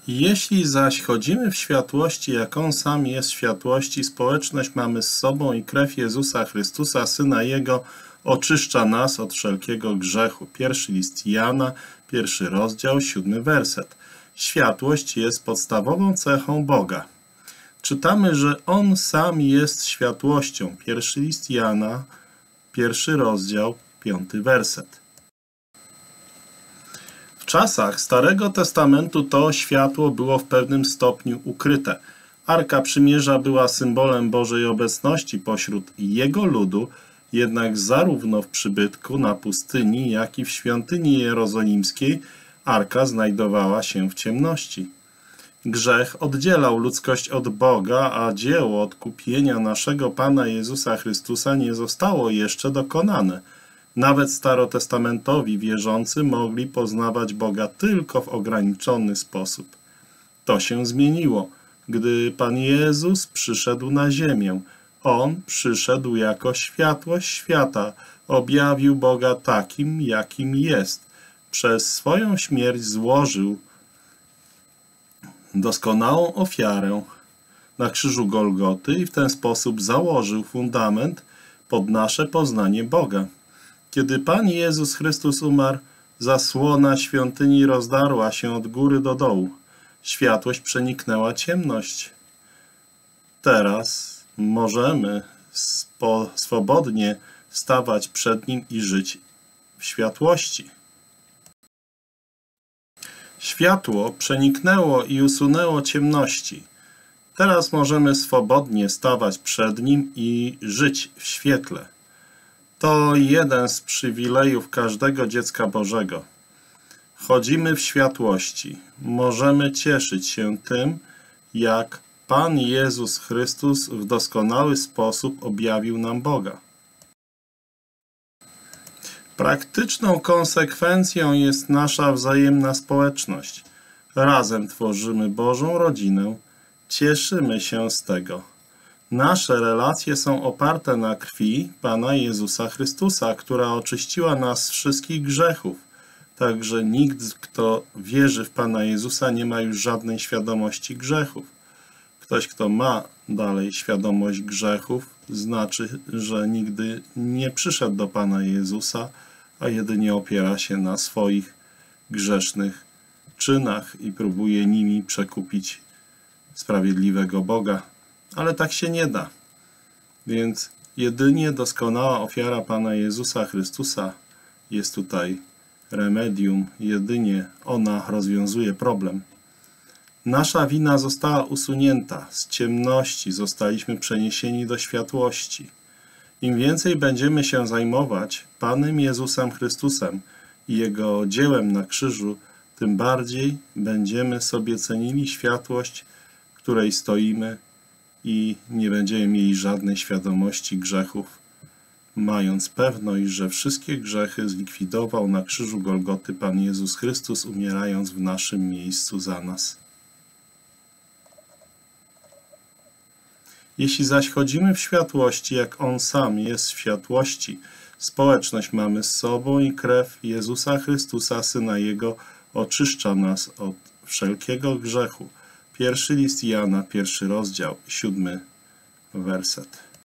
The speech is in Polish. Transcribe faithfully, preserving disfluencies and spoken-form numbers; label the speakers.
Speaker 1: Jeśli zaś chodzimy w światłości, jak On sam jest w światłości, społeczność mamy z sobą i krew Jezusa Chrystusa, Syna Jego, oczyszcza nas od wszelkiego grzechu. Pierwszy list Jana, pierwszy rozdział, siódmy werset. Światłość jest podstawową cechą Boga. Czytamy, że On sam jest światłością. Pierwszy list Jana, pierwszy rozdział, piąty werset. W czasach Starego Testamentu to światło było w pewnym stopniu ukryte. Arka Przymierza była symbolem Bożej obecności pośród Jego ludu, jednak zarówno w przybytku na pustyni, jak i w świątyni jerozolimskiej Arka znajdowała się w ciemności. Grzech oddzielał ludzkość od Boga, a dzieło odkupienia naszego Pana Jezusa Chrystusa nie zostało jeszcze dokonane. Nawet starotestamentowi wierzący mogli poznawać Boga tylko w ograniczony sposób. To się zmieniło, gdy Pan Jezus przyszedł na ziemię. On przyszedł jako światłość świata, objawił Boga takim, jakim jest. Przez swoją śmierć złożył doskonałą ofiarę na krzyżu Golgoty i w ten sposób założył fundament pod nasze poznanie Boga. Kiedy Pan Jezus Chrystus umarł, zasłona świątyni rozdarła się od góry do dołu. Światłość przeniknęła ciemność. Teraz możemy spo, swobodnie stawać przed Nim i żyć w światłości. Światło przeniknęło i usunęło ciemności. Teraz możemy swobodnie stawać przed Nim i żyć w świetle. To jeden z przywilejów każdego dziecka Bożego. Chodzimy w światłości. Możemy cieszyć się tym, jak Pan Jezus Chrystus w doskonały sposób objawił nam Boga. Praktyczną konsekwencją jest nasza wzajemna społeczność. Razem tworzymy Bożą rodzinę. Cieszymy się z tego. Nasze relacje są oparte na krwi Pana Jezusa Chrystusa, która oczyściła nas z wszystkich grzechów. Także nikt, kto wierzy w Pana Jezusa, nie ma już żadnej świadomości grzechów. Ktoś, kto ma dalej świadomość grzechów, znaczy, że nigdy nie przyszedł do Pana Jezusa, a jedynie opiera się na swoich grzesznych czynach i próbuje nimi przekupić sprawiedliwego Boga. Ale tak się nie da. Więc jedynie doskonała ofiara Pana Jezusa Chrystusa jest tutaj remedium. Jedynie ona rozwiązuje problem. Nasza wina została usunięta. Z ciemności zostaliśmy przeniesieni do światłości. Im więcej będziemy się zajmować Panem Jezusem Chrystusem i Jego dziełem na krzyżu, tym bardziej będziemy sobie cenili światłość, w której stoimy, i nie będziemy mieli żadnej świadomości grzechów, mając pewność, że wszystkie grzechy zlikwidował na krzyżu Golgoty Pan Jezus Chrystus, umierając w naszym miejscu za nas. Jeśli zaś chodzimy w światłości, jak On sam jest w światłości, społeczność mamy z sobą i krew Jezusa Chrystusa, Syna Jego, oczyszcza nas od wszelkiego grzechu. Pierwszy list Jana, pierwszy rozdział, siódmy werset.